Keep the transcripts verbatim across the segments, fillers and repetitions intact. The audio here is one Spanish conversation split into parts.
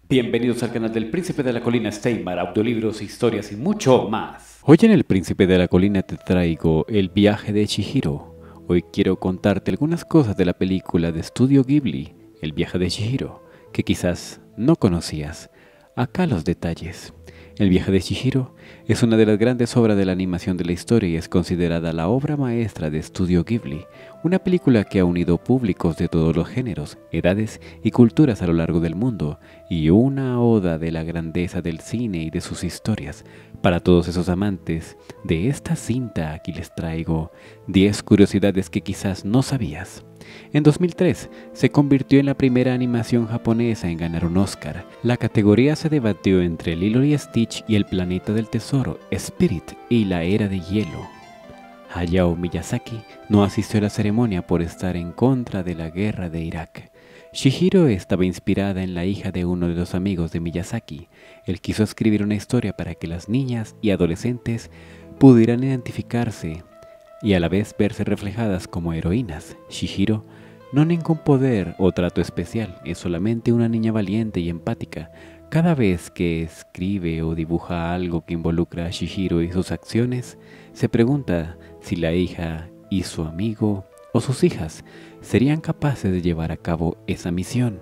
Bienvenidos al canal del Príncipe de la Colina Steinmar, audiolibros, historias y mucho más. Hoy en el Príncipe de la Colina te traigo El viaje de Chihiro. Hoy quiero contarte algunas cosas de la película de Estudio Ghibli, El viaje de Chihiro, que quizás no conocías. Acá los detalles. El viaje de Chihiro es una de las grandes obras de la animación de la historia y es considerada la obra maestra de Estudio Ghibli, una película que ha unido públicos de todos los géneros, edades y culturas a lo largo del mundo, y una oda de la grandeza del cine y de sus historias. Para todos esos amantes de esta cinta, aquí les traigo diez curiosidades que quizás no sabías. En dos mil tres se convirtió en la primera animación japonesa en ganar un Oscar. La categoría se debatió entre Lilo y Stitch y El planeta del tesoro, Spirit y La era de hielo. Hayao Miyazaki no asistió a la ceremonia por estar en contra de la guerra de Irak. Chihiro estaba inspirada en la hija de uno de los amigos de Miyazaki. Él quiso escribir una historia para que las niñas y adolescentes pudieran identificarse y a la vez verse reflejadas como heroínas. Chihiro, no ningún poder o trato especial, es solamente una niña valiente y empática. Cada vez que escribe o dibuja algo que involucra a Chihiro y sus acciones, se pregunta si la hija y su amigo o sus hijas serían capaces de llevar a cabo esa misión.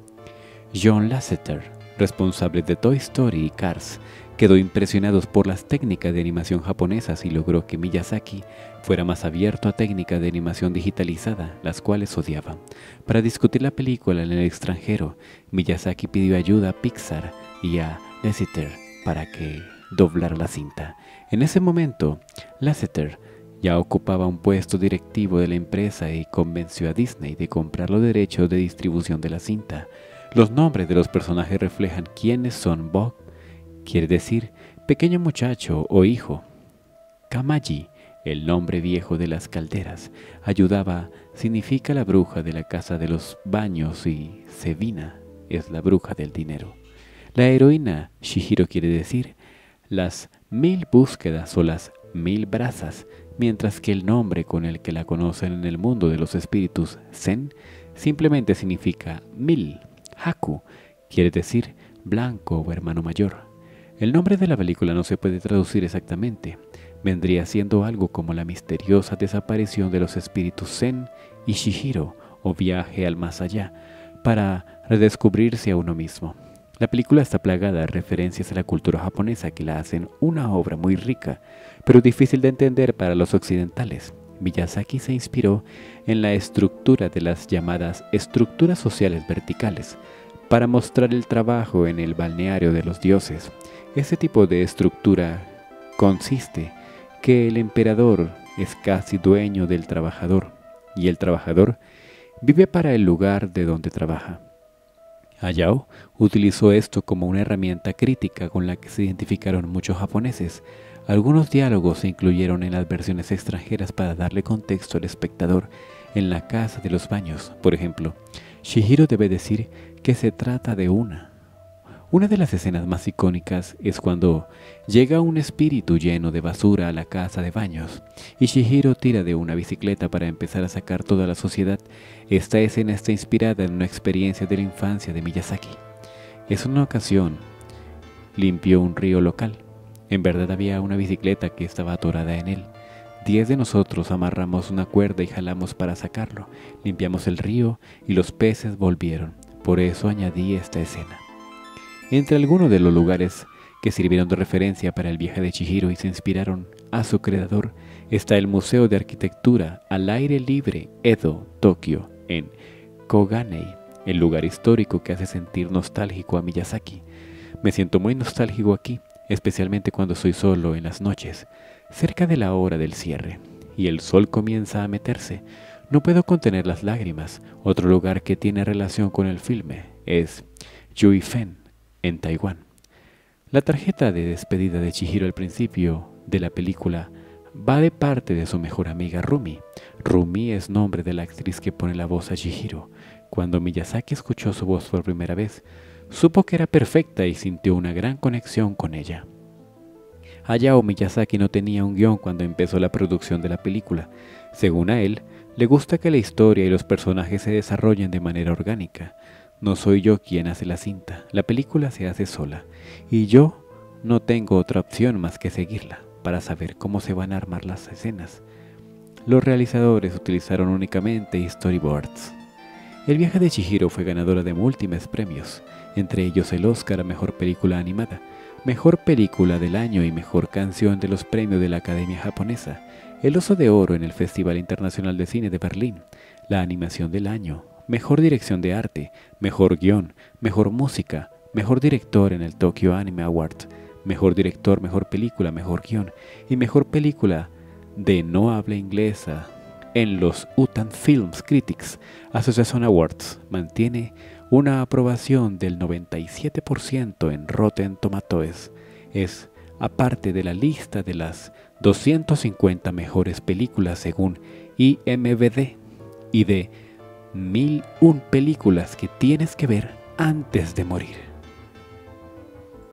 John Lasseter, responsable de Toy Story y Cars, quedó impresionado por las técnicas de animación japonesas y logró que Miyazaki fuera más abierto a técnicas de animación digitalizada, las cuales odiaba. Para discutir la película en el extranjero, Miyazaki pidió ayuda a Pixar y a Lasseter para que doblara la cinta. En ese momento, Lasseter ya ocupaba un puesto directivo de la empresa y convenció a Disney de comprar los derechos de distribución de la cinta. Los nombres de los personajes reflejan quiénes son. Bob quiere decir pequeño muchacho o hijo. Kamaji, el nombre viejo de las calderas. Ayudaba significa la bruja de la casa de los baños y Sevina es la bruja del dinero. La heroína Chihiro quiere decir las mil búsquedas o las mil brasas, mientras que el nombre con el que la conocen en el mundo de los espíritus, Zen, simplemente significa mil. Haku quiere decir blanco o hermano mayor. El nombre de la película no se puede traducir exactamente. Vendría siendo algo como la misteriosa desaparición de los espíritus Zen y Chihiro, o viaje al más allá, para redescubrirse a uno mismo. La película está plagada de referencias a la cultura japonesa que la hacen una obra muy rica, pero difícil de entender para los occidentales. Miyazaki se inspiró en la estructura de las llamadas estructuras sociales verticales para mostrar el trabajo en el balneario de los dioses. Este tipo de estructura consiste que el emperador es casi dueño del trabajador y el trabajador vive para el lugar de donde trabaja. Hayao utilizó esto como una herramienta crítica con la que se identificaron muchos japoneses. Algunos diálogos se incluyeron en las versiones extranjeras para darle contexto al espectador. En la casa de los baños, por ejemplo, Chihiro debe decir que se trata de una. Una de las escenas más icónicas es cuando llega un espíritu lleno de basura a la casa de baños y Chihiro tira de una bicicleta para empezar a sacar toda la suciedad. Esta escena está inspirada en una experiencia de la infancia de Miyazaki. En una ocasión, limpió un río local. En verdad había una bicicleta que estaba atorada en él. Diez de nosotros amarramos una cuerda y jalamos para sacarlo. Limpiamos el río y los peces volvieron. Por eso añadí esta escena. Entre algunos de los lugares que sirvieron de referencia para el viaje de Chihiro y se inspiraron a su creador está el Museo de Arquitectura al Aire Libre Edo, Tokio, en Koganei, el lugar histórico que hace sentir nostálgico a Miyazaki. Me siento muy nostálgico aquí, especialmente cuando estoy solo en las noches, cerca de la hora del cierre, y el sol comienza a meterse. No puedo contener las lágrimas. Otro lugar que tiene relación con el filme es Yuifen, en Taiwán. La tarjeta de despedida de Chihiro al principio de la película va de parte de su mejor amiga Rumi. Rumi es nombre de la actriz que pone la voz a Chihiro. Cuando Miyazaki escuchó su voz por primera vez, supo que era perfecta y sintió una gran conexión con ella. Hayao Miyazaki no tenía un guión cuando empezó la producción de la película. Según a él, le gusta que la historia y los personajes se desarrollen de manera orgánica. No soy yo quien hace la cinta, la película se hace sola, y yo no tengo otra opción más que seguirla para saber cómo se van a armar las escenas. Los realizadores utilizaron únicamente storyboards. El viaje de Chihiro fue ganadora de múltiples premios, entre ellos el Oscar a Mejor Película Animada, Mejor Película del Año y Mejor Canción de los premios de la Academia Japonesa, el Oso de Oro en el Festival Internacional de Cine de Berlín, la Animación del Año, Mejor Dirección de Arte, Mejor Guión, Mejor Música, Mejor Director en el Tokyo Anime Awards, Mejor Director, Mejor Película, Mejor Guión y Mejor Película de no habla inglesa en los Utan Films Critics Association Awards. Mantiene una aprobación del noventa y siete por ciento en Rotten Tomatoes. Es aparte de la lista de las doscientas cincuenta mejores películas según I M D B y de mil una películas que tienes que ver antes de morir.